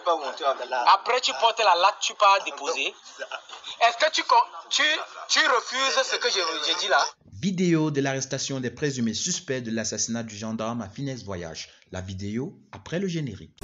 pas monter avec la... Après, tu portes la latte, tu pars déposer. Est-ce que tu refuses ce que j'ai dit là? Vidéo de l'arrestation des présumés suspects de l'assassinat du gendarme à Finesse Voyage. La vidéo après le générique.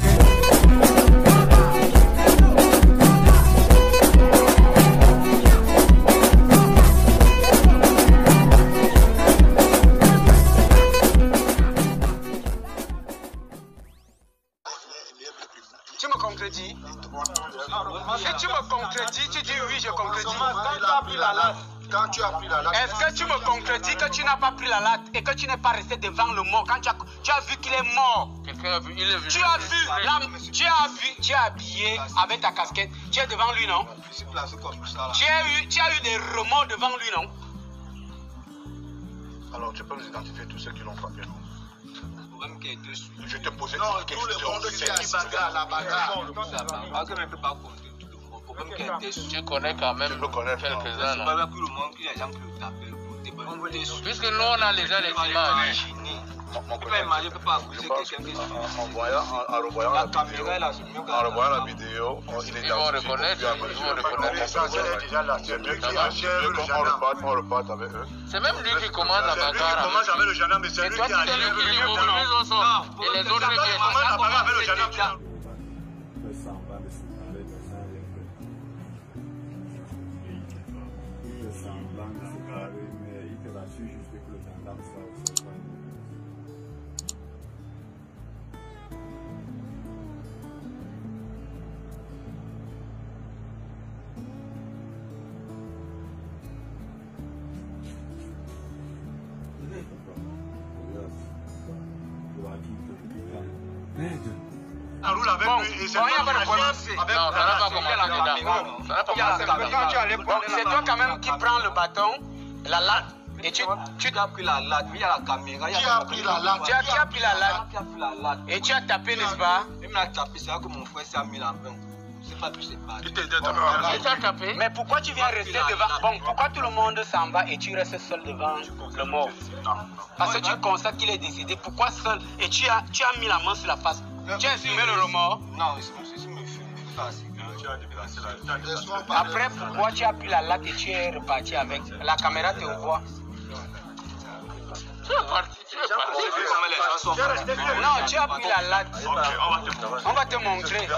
Tu me concrétises? Si tu me concrétises, tu dis oui, je concrétise. Quand tu as pris la latte, est-ce que tu me concrétises que tu n'as pas pris la latte et que tu n'es pas resté devant le mort quand tu as vu qu'il est mort? Quelqu'un a vu, il est venu. Tu as vu, tu es habillé avec ta casquette. Tu es devant lui, non? je suis placé comme ça là. Tu as eu des remords devant lui, non? Alors tu peux nous identifier tous ceux qui l'ont frappé. Même qui est dessus. Je te posais une question. Tout le monde qui bagarre, la bagarre. Ne peut pas compter tout le monde. Même qui est dessus. Tu connais quand même quelques-uns. C'est pas tout le monde qui les gens qui le tapent. Puisque nous on a déjà les images. Tu peux imaginer, tu peux pas accuser quelqu'un qui est En revoyant la vidéo, il est Ils vont reconnaître. on repart avec eux. C'est même lui qui commence à bagarre. commence avec le gendarme, mais c'est Et lui toi qui tu a es lui qui mobilise au sol. Et les autres qui commence à bagarre avec le gendarme. Le semblant de séparer le sang et le le semblant de séparer, mais il te rassure juste que le gendarme soit au sein. On roule avec lui et c'est rien va commencer. Non, ça n'a pas commencé là. Ça n'a pas commencé. C'est toi quand même qui prends le bâton, la latte, et tu as pris la latte, il y a la caméra. Qui a pris la latte? Tu as pris la latte et tu as tapé, n'est-ce pas? Il m'a tapé, c'est là que mon frère s'est mis la main. C'est pas plus c'est pas. Tu as tapé. Mais pourquoi tu viens rester devant? Bon, pourquoi tout le monde s'en va et tu restes seul devant le mort? Parce que tu constates qu'il est décédé. Pourquoi seul? Et tu as mis la main sur la face. Tu as assumé le remords? Non, c'est me filme. Après, pourquoi tu as pris la latte et tu es reparti avec? La caméra te voit. Tu es parti. Non, tu as pris la latte. On va te montrer.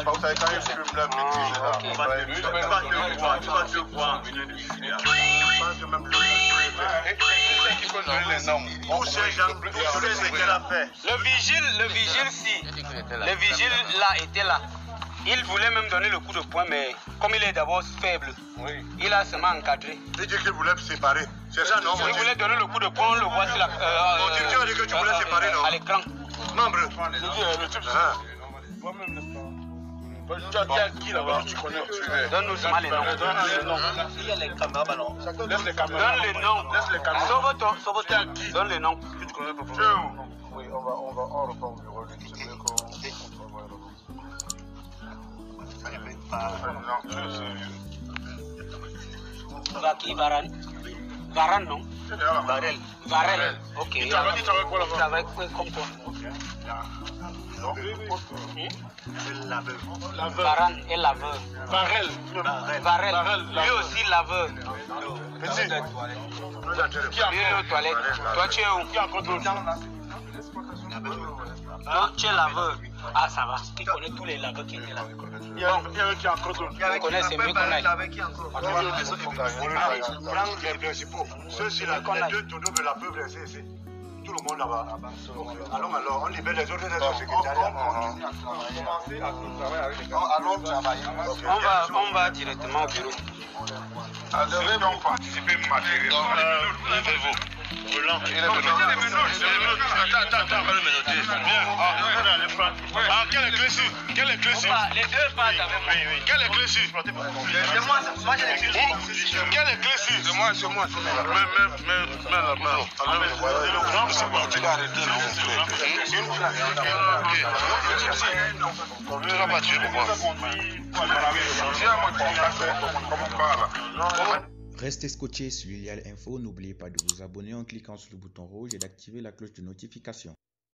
Le vigile là était là. Il voulait même donner le coup de poing, mais comme il est d'abord faible, il a seulement encadré. Il dit qu'il voulait séparer. C'est ça, non? Il voulait donner le coup de poing, on le voit sur la. Tu as dit que tu voulais séparer, non? À l'écran. Membre. Tu as qui là-bas? Tu connais? Donne-nous seulement les noms. Il y a les caméras, non? Laisse les caméras. Donne les noms. Laisse les caméras. Sauve-toi. Donne les noms. Tu connais pas? Oui, on reprend au bureau. C'est mieux qu'on Va qui? Varane, non? Varel. Ok. Tu travailles quoi là-bas? Il travaille comme toi. Varane est laveur. Varel. Lui aussi laveur. Qui Lui est aux toilettes. Toi, tu es où? Qui a contrôle? Non, tu es laveur. Ah, ça va. Qui connaît tous les laveurs qui étaient là? Il y a un qui a contrôle. On connaît, c'est mieux qu'on aille. prendre les principaux. Ceux-ci, les deux tonneaux de la peuple, c'est tout le monde là-bas. Alors, on libère les autres dans le secrétariat. Allons travailler. On va directement au bureau. Ceux qui ont participé matériellement, levez-vous. Attends, quelle est clé-ci? Les deux partent avec moi. Quelle est clé-ci? C'est moi, j'ai les clés. Quelle est clé-ci? C'est moi. Mets la main. Tu dois arrêter là. Tu vas pas tuer pour moi. Restez scotchés sur Lilial Info. N'oubliez pas de vous abonner en cliquant sur le bouton rouge et d'activer la cloche de notification.